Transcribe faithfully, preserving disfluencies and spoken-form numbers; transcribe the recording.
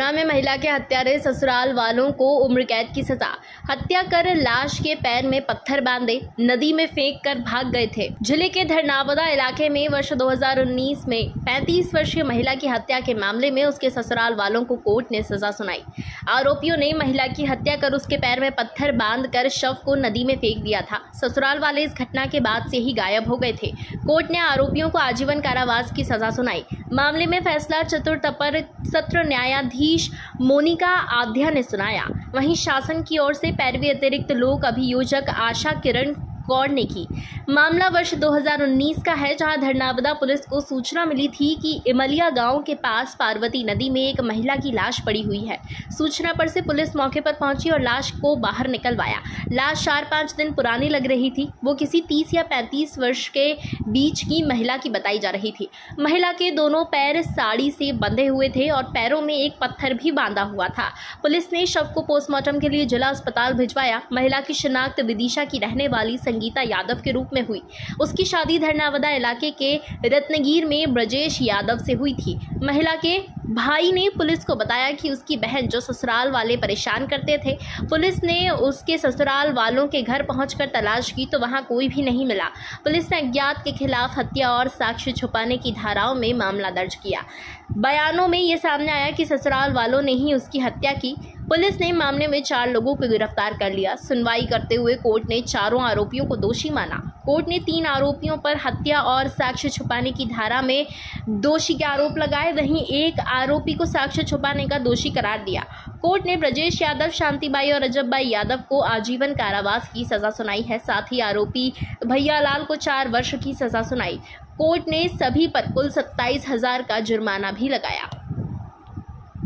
गुना में महिला के हत्यारे ससुराल वालों को उम्र कैद की सजा। हत्या कर लाश के पैर में पत्थर बांधे नदी में फेंक कर भाग गए थे। जिले के धरनावदा इलाके में वर्ष दो हज़ार उन्नीस में पैंतीस वर्षीय महिला की हत्या के मामले में उसके ससुराल वालों को कोर्ट ने सजा सुनाई। आरोपियों ने महिला की हत्या कर उसके पैर में पत्थर बांधकर शव को नदी में फेंक दिया था। ससुराल वाले इस घटना के बाद से ही गायब हो गए थे। कोर्ट ने आरोपियों को आजीवन कारावास की सजा सुनाई। मामले में फैसला चतुर्थ अपर सत्र न्यायाधीश मोनिका आध्या ने सुनाया। वहीं शासन की ओर से पैरवी अतिरिक्त लोक अभियोजक आशा किरण कौर ने की। मामला वर्ष दो हज़ार उन्नीस का है, जहां धरनावदा पुलिस को सूचना मिली थी कि इमलिया गांव के पास पार्वती नदी में एक महिला की लाश पड़ी हुई है। सूचना पर से पुलिस मौके पर पहुंची और लाश को बाहर निकलवाया। लाश चार पाँच दिन पुरानी लग रही थी। वो किसी तीस या पैंतीस वर्ष के बीच की महिला की बताई जा रही थी। महिला के दोनों पैर साड़ी से बंधे हुए थे और पैरों में एक पत्थर भी बांधा हुआ था। पुलिस ने शव को पोस्टमार्टम के लिए जिला अस्पताल भिजवाया। महिला की शिनाख्त विदिशा की रहने वाली संगीता यादव के रूप में हुई। उसकी शादी धरनावदा इलाके के रत्नगीर में ब्रजेश यादव से हुई थी। महिला के भाई ने पुलिस को बताया कि उसकी बहन जो ससुराल वाले परेशान करते थे, पुलिस ने उसके ससुराल वालों के घर पहुंचकर तलाश की तो वहां कोई भी नहीं मिला। पुलिस ने अज्ञात के खिलाफ हत्या और साक्ष्य छुपाने की धाराओं में मामला दर्ज किया। बयानों में ये सामने आया कि ससुराल वालों ने ही उसकी हत्या की। पुलिस ने मामले में चार लोगों को गिरफ्तार कर लिया। सुनवाई करते हुए कोर्ट ने चारों आरोपियों को दोषी माना। कोर्ट ने तीन आरोपियों पर हत्या और साक्ष्य छुपाने की धारा में दोषी के आरोप लगाए, वहीं एक आरोपी को साक्ष्य छुपाने का दोषी करार दिया। कोर्ट ने ब्रजेश यादव, शांतिबाई और रजबबाई यादव को आजीवन कारावास की सजा सुनाई है। साथ ही आरोपी भैयालाल को चार वर्ष की सजा सुनाई। कोर्ट ने सभी पर कुल सत्ताईस हजार का जुर्माना भी लगाया।